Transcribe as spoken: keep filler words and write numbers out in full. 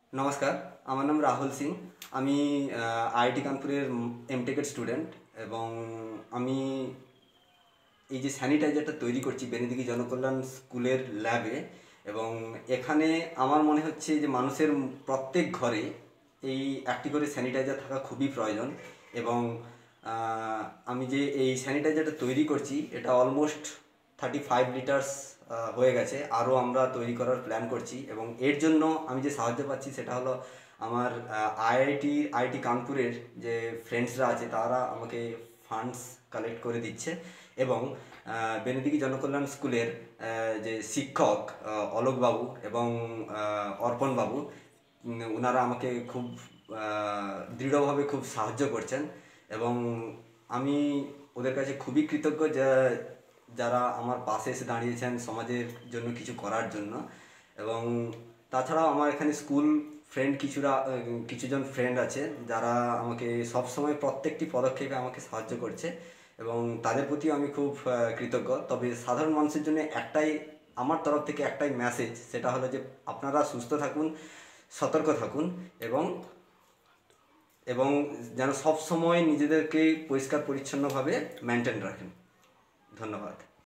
নমস্কার, আমার নাম রাহুল সিং। আমি আইআইটি কানপুরের এমটেকের স্টুডেন্ট এবং আমি এই যে স্যানিটাইজারটা তৈরি করছি বেনিদিঘি জনকল্যাণ স্কুলের ল্যাবে। এবং এখানে আমার মনে হচ্ছে যে মানুষের প্রত্যেক ঘরে এই একটি করে স্যানিটাইজার থাকা খুবই প্রয়োজন। এবং আমি যে এই স্যানিটাইজারটা তৈরি করছি এটা অলমোস্ট থার্টি ফাইভ লিটার্স হয়ে গেছে, আরও আমরা তৈরি করার প্ল্যান করছি। এবং এর জন্য আমি যে সাহায্য পাচ্ছি সেটা হলো আমার আইআইটি আইআইটি কানপুরের যে ফ্রেন্ডসরা আছে তারা আমাকে ফান্ডস কালেক্ট করে দিচ্ছে। এবং বেনিদিঘি জনকল্যাণ স্কুলের যে শিক্ষক অলোকবাবু এবং অর্পণবাবু, ওনারা আমাকে খুব দৃঢ়ভাবে খুব সাহায্য করছেন। এবং আমি ওদের কাছে খুবই কৃতজ্ঞ যে যারা আমার পাশে এসে দাঁড়িয়েছেন সমাজের জন্য কিছু করার জন্য। এবং তাছাড়াও আমার এখানে স্কুল ফ্রেন্ড কিছুরা কিছুজন ফ্রেন্ড আছে যারা আমাকে সব সময় প্রত্যেকটি পদক্ষেপে আমাকে সাহায্য করছে এবং তাদের প্রতিও আমি খুব কৃতজ্ঞ। তবে সাধারণ মানুষের জন্য একটাই আমার তরফ থেকে একটাই মেসেজ, সেটা হলো যে আপনারা সুস্থ থাকুন, সতর্ক থাকুন এবং এবং যেন সব সময় নিজেদেরকে পরিষ্কার পরিচ্ছন্নভাবে মেনটেন রাখেন। ধন্যবাদ।